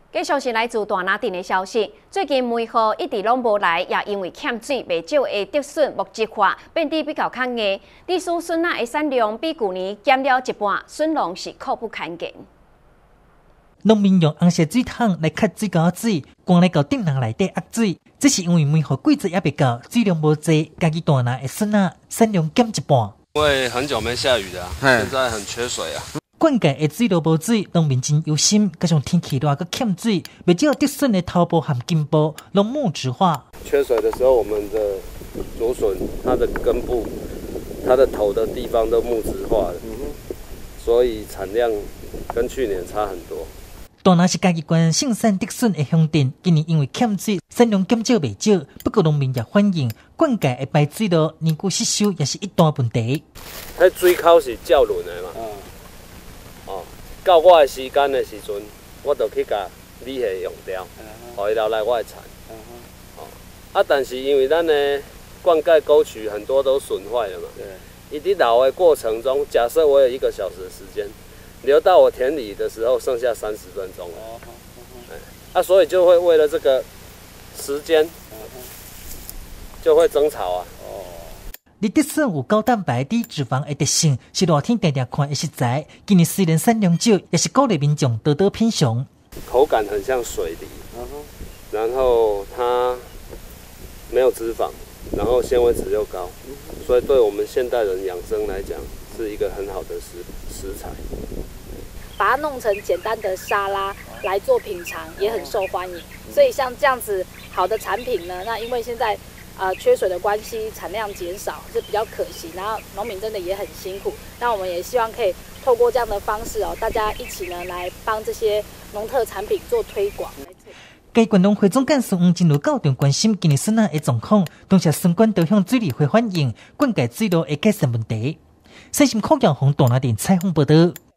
继续是来自大拿镇的消息，最近梅雨一直拢无来，也因为欠水，袂少的竹笋木质化，变得比较较硬。地属笋仔的产量比去年减了一半，笋农是苦不堪言。 农民用红色水桶来吸水沟水，灌来到顶棚内底压水。这是因为梅雨季节也未到，水量无济，家己大拿的笋仔产量减一半。 因为很久没下雨了，现在很缺水啊。 灌溉的水都无水，农民真忧心。加上天气热，佮欠水，未少竹笋的头部和根部拢木质化。 缺水的时候，我们的竹笋它的根部、它的头的地方都木质化了，所以产量跟去年差很多。 大拿是家己县盛产竹笋的乡镇，今年因为欠水，产量减少未少。不过农民也反映，灌溉的排水路年久失修，也是一大问题。 迄水口是照轮的嘛？到我的时间的时阵，我就去甲理系用掉，互伊留来我的产。但是因为咱的灌溉沟渠很多都损坏了嘛，伊伫老的过程中，假设我有1个小时的时间，流到我田里的时候，剩下30分钟了。所以就会为了这个时间，就会争吵啊。 你竹笋有高蛋白、低脂肪的特性，是热天常常看的食材。今年虽然产量少，也是鼓励民众多多品尝。 口感很像水梨，然后它没有脂肪，然后纤维质又高，所以对我们现代人养生来讲，是一个很好的食材。 把它弄成简单的沙拉来做品尝，也很受欢迎。所以像这样子好的产品呢，那因为现在缺水的关系，产量减少是比较可惜，然后农民真的也很辛苦。那我们也希望可以透过这样的方式大家一起呢来帮这些农特产品做推广。 该县农会总干事黄金如校长关心今年笋仔的状况，同时相关都向水利会反映灌溉水路的改善问题。三心口养红大拿镇采访报道。